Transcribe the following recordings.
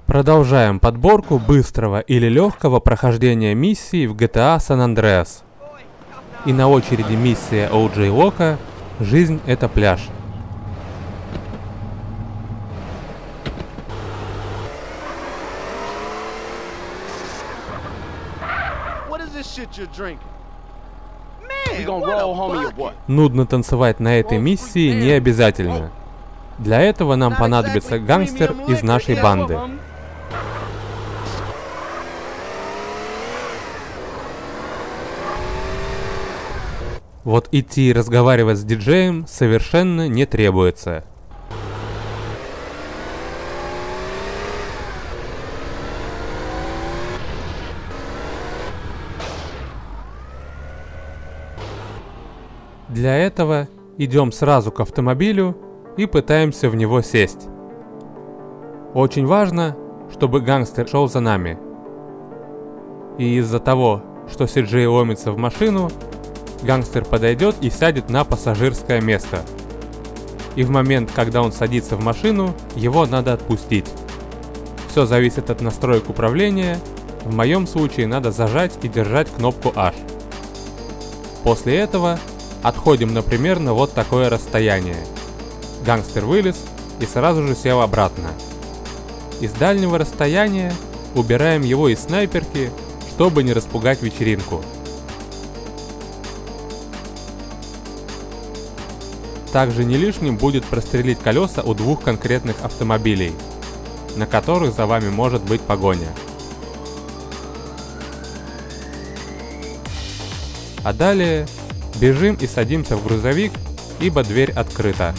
Продолжаем подборку быстрого или легкого прохождения миссий в GTA San Andreas. И на очереди миссия О.Джей Лока «Жизнь — это пляж». Нудно танцевать на этой миссии не обязательно. Для этого нам понадобится гангстер из нашей банды. Вот идти и разговаривать с диджеем совершенно не требуется. Для этого идем сразу к автомобилю и пытаемся в него сесть. Очень важно, чтобы гангстер шел за нами. И из-за того, что Си-Джей ломится в машину, гангстер подойдет и сядет на пассажирское место. И в момент, когда он садится в машину, его надо отпустить. Все зависит от настроек управления. В моем случае надо зажать и держать кнопку H. После этого отходим на примерно вот такое расстояние. Гангстер вылез и сразу же сел обратно. Из дальнего расстояния убираем его из снайперки, чтобы не распугать вечеринку. Также не лишним будет прострелить колеса у двух конкретных автомобилей, на которых за вами может быть погоня. А далее бежим и садимся в грузовик, ибо дверь открыта.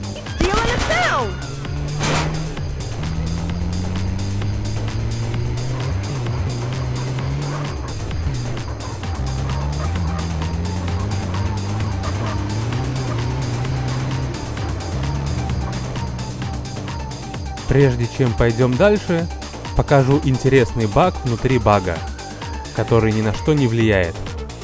Прежде чем пойдем дальше, покажу интересный баг внутри бага, который ни на что не влияет.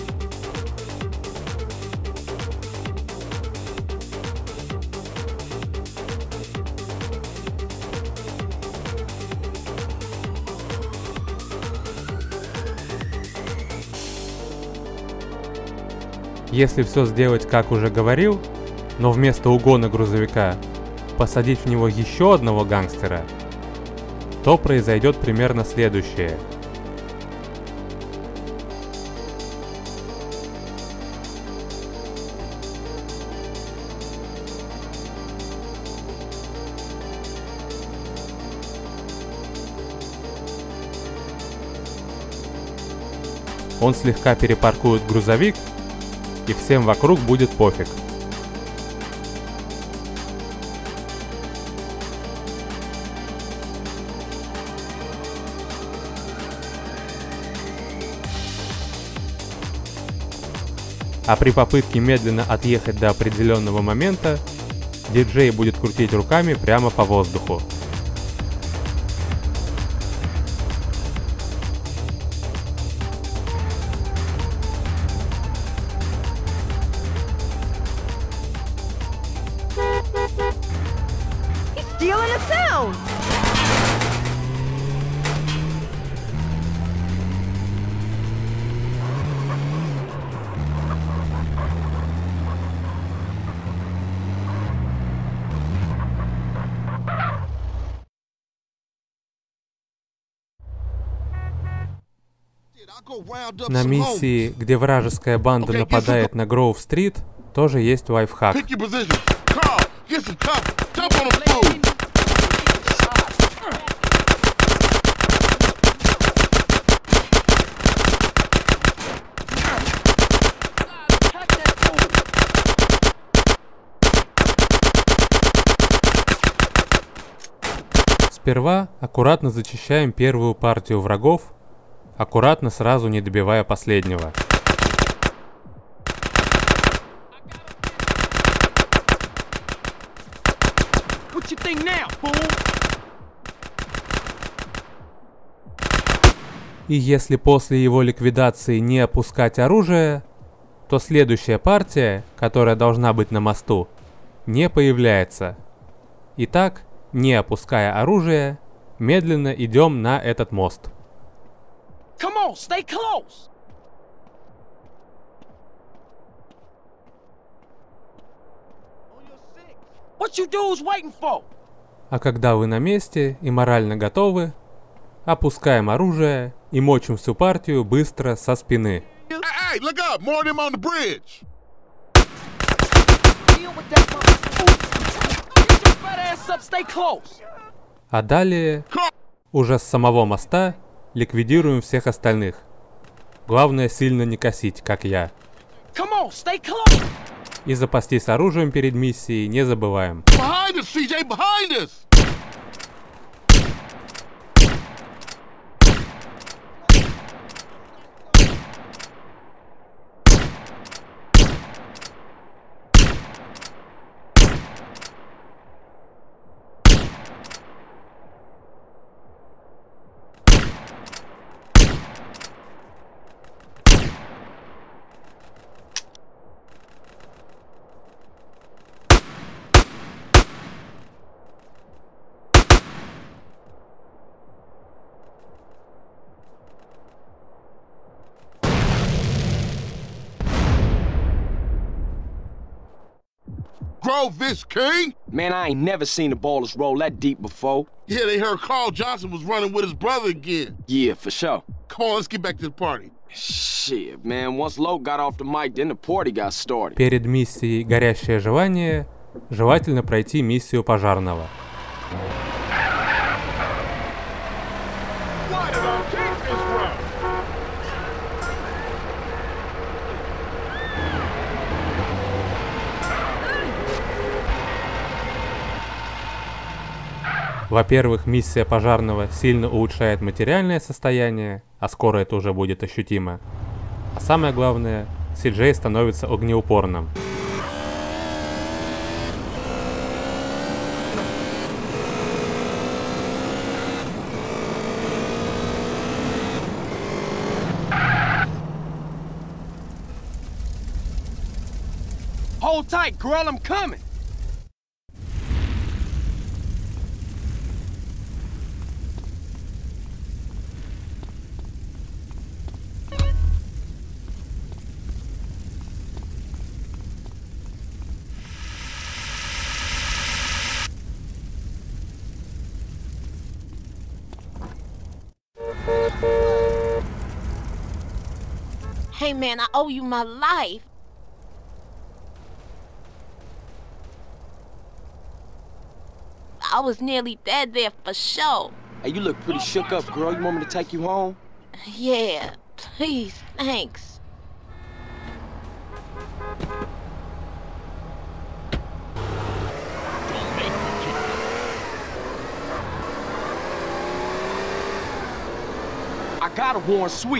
Если все сделать, как уже говорил, но вместо угона грузовика посадить в него еще одного гангстера, то произойдет примерно следующее. Он слегка перепаркует грузовик, и всем вокруг будет пофиг. А при попытке медленно отъехать до определенного момента, диджей будет крутить руками прямо по воздуху. На миссии, где вражеская банда нападает на Гроув-стрит, тоже есть лайфхак. Сперва аккуратно зачищаем первую партию врагов, аккуратно сразу не добивая последнего. И если после его ликвидации не опускать оружие, то следующая партия, которая должна быть на мосту, не появляется. Итак, не опуская оружие, медленно идем на этот мост. Come on, stay close. What you dudes waiting for? А когда вы на месте и морально готовы, опускаем оружие и мочим всю партию быстро со спины. Hey, look up! More of them on the bridge! Deal with that motherfucker. Get your fat ass up, stay close. А далее, уже с самого моста, ликвидируем всех остальных. Главное сильно не косить, как я. Come on, stay close. И запастись оружием перед миссией не забываем. Behind us, CJ! Behind us! Grovis King? Man, I ain't never seen the ballers roll that deep before. Yeah, they heard Carl Johnson was running with his brother again. Yeah, for sure. Come on, let's get back to the party. Shit, man, once Loke got off the mic, then the party got started. Перед миссией «Горящее желание» желательно пройти миссию пожарного. Why did I take this route? Во-первых, миссия пожарного сильно улучшает материальное состояние, а скоро это уже будет ощутимо. А самое главное, CJ становится огнеупорным. Hold tight, girl, I'm coming. Hey man, I owe you my life. I was nearly dead there for sure. Hey, you look pretty shook up, girl. You want me to take you home? Yeah, please, thanks. I got a Warren Sweet.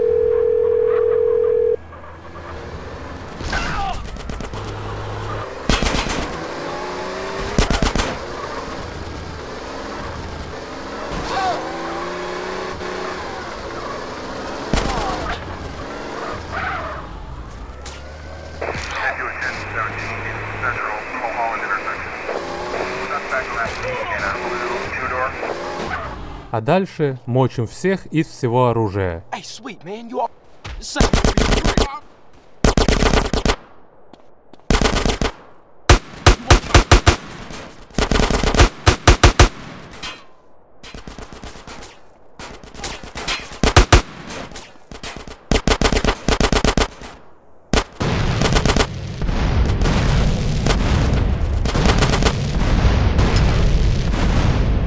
А дальше мочим всех из всего оружия. Hey, sweet man, you all...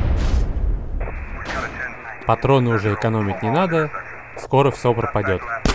Патроны уже экономить не надо, скоро все пропадет.